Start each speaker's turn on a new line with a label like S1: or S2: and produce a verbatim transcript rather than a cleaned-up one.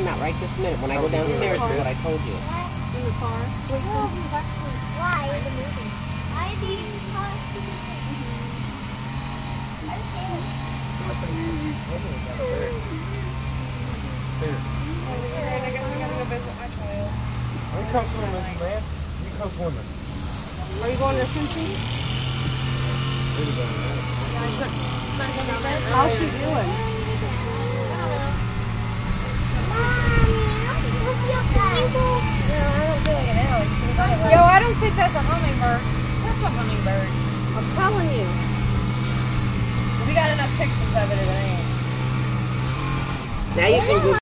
S1: not right this minute. When I go downstairs, is what I told you.
S2: In the car?
S3: Why? I need to talk to you. I can't.
S2: Alright, I guess I gotta go visit my child.
S4: You come swimming, man. You come swimming.
S2: Are you going to Cincy? How's she doing? Yo, I don't think that's a hummingbird. That's a hummingbird. I'm telling you. We got enough pictures of it, it ain't.
S1: Now you can do